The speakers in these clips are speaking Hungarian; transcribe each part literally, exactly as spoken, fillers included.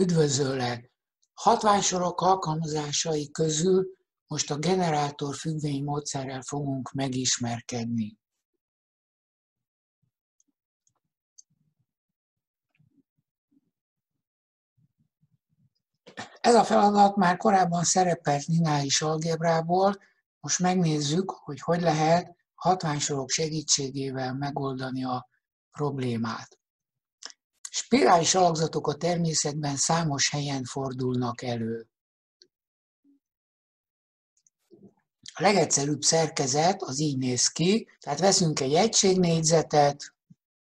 Üdvözöllek! Hatványsorok alkalmazásai közül most a generátor függvény módszerrel fogunk megismerkedni. Ez a feladat már korábban szerepelt lineáris algebrából, most megnézzük, hogy hogy lehet hatványsorok segítségével megoldani a problémát. Spirális alakzatok a természetben számos helyen fordulnak elő. A legegyszerűbb szerkezet az így néz ki, tehát veszünk egy egységnégyzetet,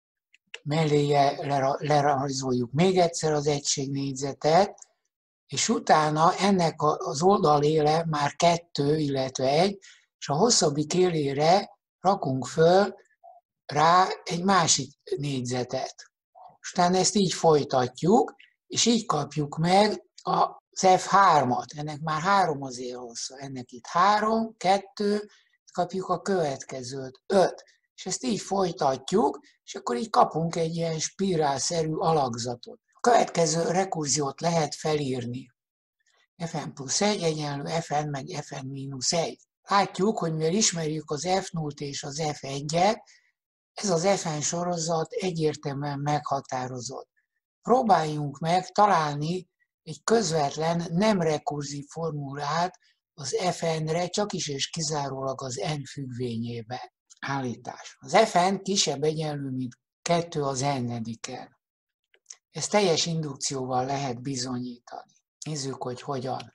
melléje lerajzoljuk még egyszer az egységnégyzetet, és utána ennek az oldaléle már kettő, illetve egy, és a hosszabbik élére rakunk föl rá egy másik négyzetet. És utána ezt így folytatjuk, és így kapjuk meg az ef hármat. Ennek már három az élhossza. Ennek itt három, kettő, kapjuk a következőt, öt. És ezt így folytatjuk, és akkor így kapunk egy ilyen spirálszerű alakzatot. A következő rekurziót lehet felírni. fn plusz egy egyenlő fn meg fn mínusz egy. Látjuk, hogy mivel ismerjük az ef nullt és az ef egyet, ez az fn sorozat egyértelműen meghatározott. Próbáljunk meg találni egy közvetlen, nem rekurzív formulát az fn-re, csak is és kizárólag az n függvényébe. Állítás. Az fn kisebb egyenlő, mint kettő az n-ediken. Ezt teljes indukcióval lehet bizonyítani. Nézzük, hogy hogyan.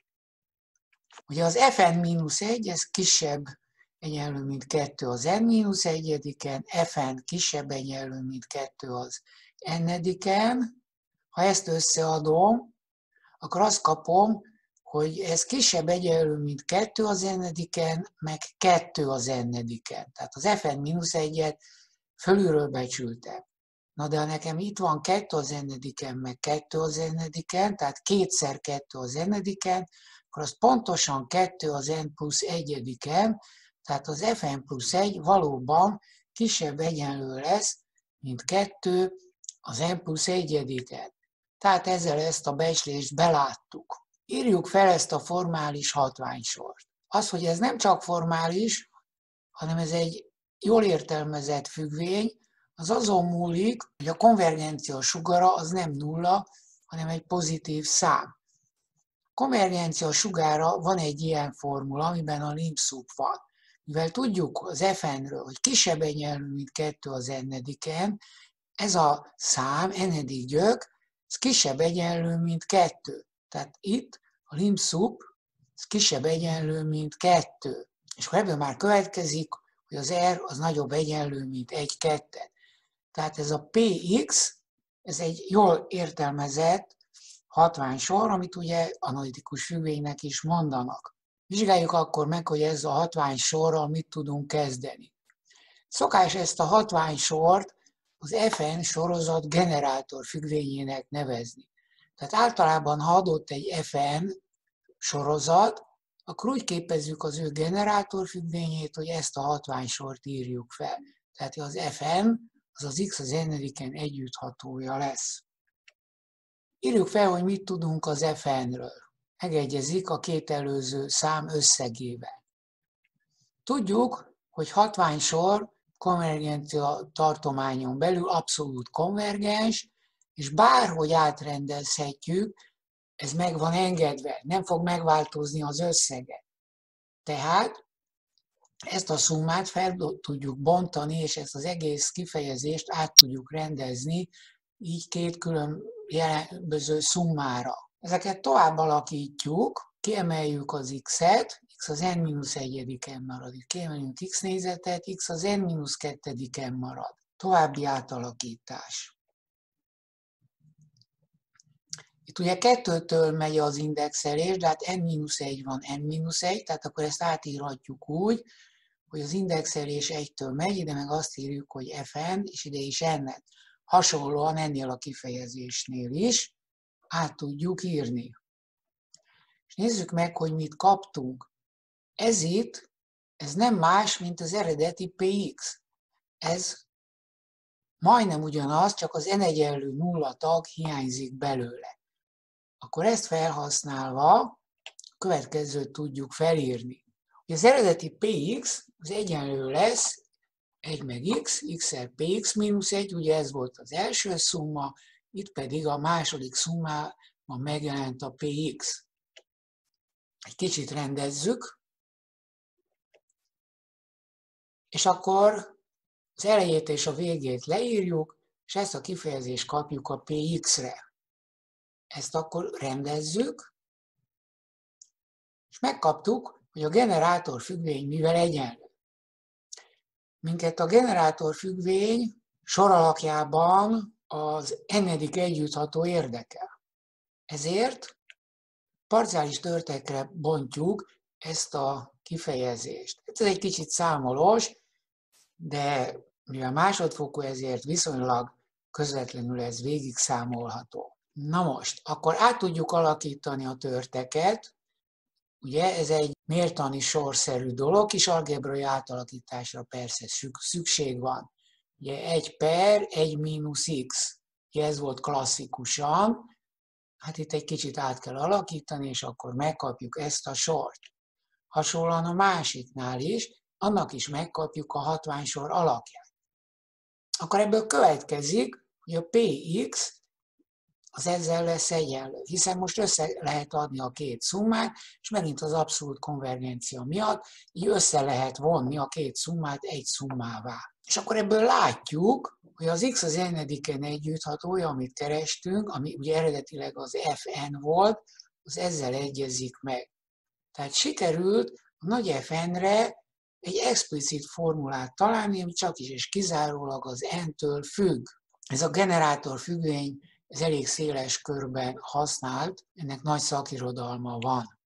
Ugye az fn mínusz egy, ez kisebb egyenlő, mint kettő az n mínusz egyediken, fn kisebb egyenlő, mint kettő az n-ediken. Ha ezt összeadom, akkor azt kapom, hogy ez kisebb egyenlő, mint kettő az n-ediken, meg kettő az n-ediken. Tehát az fn mínusz egyet fölülről becsültem. Na de ha nekem itt van kettő az n-ediken, meg kettő az n-ediken, tehát kétszer kettő az n-ediken, akkor az pontosan kettő az n plusz egyediken, tehát az fn plusz egy valóban kisebb egyenlő lesz, mint kettő az n plusz egyediken. Tehát ezzel ezt a becslést beláttuk. Írjuk fel ezt a formális hatványsort. Az, hogy ez nem csak formális, hanem ez egy jól értelmezett függvény, az azon múlik, hogy a konvergencia sugara az nem nulla, hanem egy pozitív szám. A konvergencia sugára van egy ilyen formula, amiben a lim-sup van. Mivel tudjuk az fn-ről, hogy kisebb egyenlő, mint kettő az n-ediken, ez a szám, n-edik gyök, ez kisebb egyenlő, mint kettő. Tehát itt a lim-sup kisebb egyenlő, mint kettő. És akkor ebből már következik, hogy az r az nagyobb egyenlő, mint egy kettő. Tehát ez a px, ez egy jól értelmezett hatványsor, amit ugye analitikus függvénynek is mondanak. Vizsgáljuk akkor meg, hogy ez a hatványsorral mit tudunk kezdeni. Szokás ezt a hatványsort az fn sorozat generátor függvényének nevezni. Tehát általában, ha adott egy fn sorozat, akkor úgy képezzük az ő generátor függvényét, hogy ezt a hatványsort írjuk fel. Tehát az fn az az x az n-ediken együtthatója lesz. Írjuk fel, hogy mit tudunk az fn-ről. Megegyezik a két előző szám összegével. Tudjuk, hogy hatványsor konvergencia tartományon belül abszolút konvergens, és bárhogy átrendezhetjük, ez meg van engedve, nem fog megváltozni az összege. Tehát ezt a szummát fel tudjuk bontani, és ezt az egész kifejezést át tudjuk rendezni, így két különböző szummára. Ezeket tovább alakítjuk, kiemeljük az x-et, x az n mínusz egyediken marad, kiemeljük x négyzetet, x az n mínusz kettediken marad. További átalakítás. Itt ugye kettőtől megy az indexelés, de hát n mínusz egy van n mínusz egy, tehát akkor ezt átírhatjuk úgy, hogy az indexelés egytől megy, ide meg azt írjuk, hogy fn, és ide is n-et. Hasonlóan ennél a kifejezésnél is át tudjuk írni. És nézzük meg, hogy mit kaptunk. Ez itt, ez nem más, mint az eredeti px. Ez majdnem ugyanaz, csak az n egyenlő nulla tag hiányzik belőle. akkor ezt felhasználva a következőt tudjuk felírni. Az eredeti px az egyenlő lesz egy meg x, x-szer px mínusz egy, ugye ez volt az első szumma, itt pedig a második szummában megjelent a px. Egy kicsit rendezzük, és akkor az elejét és a végét leírjuk, és ezt a kifejezést kapjuk a px-re. Ezt akkor rendezzük, és megkaptuk, hogy a generátor függvény mivel egyenlő. Minket a generátor függvény soralakjában az n-edik együttható érdekel. Ezért parciális törtekre bontjuk ezt a kifejezést. Ez egy kicsit számolós, de mivel másodfokú, ezért viszonylag közvetlenül ez végig számolható. Na most, akkor át tudjuk alakítani a törteket. Ugye ez egy mértani sorszerű dolog, kis algebrai átalakításra persze szükség van. Ugye egy per egy mínusz x, ugye ez volt klasszikusan, hát itt egy kicsit át kell alakítani, és akkor megkapjuk ezt a sort. Hasonlóan a másiknál is, annak is megkapjuk a hatványsor alakját. Akkor ebből következik, hogy a px az ezzel lesz egyenlő, hiszen most össze lehet adni a két szummát, és megint az abszolút konvergencia miatt így össze lehet vonni a két szummát egy szummává. És akkor ebből látjuk, hogy az x az n-ediken együtthatója, amit kerestünk, ami ugye eredetileg az fn volt, az ezzel egyezik meg. Tehát sikerült a nagy fn-re egy explicit formulát találni, ami csak is és kizárólag az n-től függ. Ez a generátor függvény ez elég széles körben használt, ennek nagy szakirodalma van.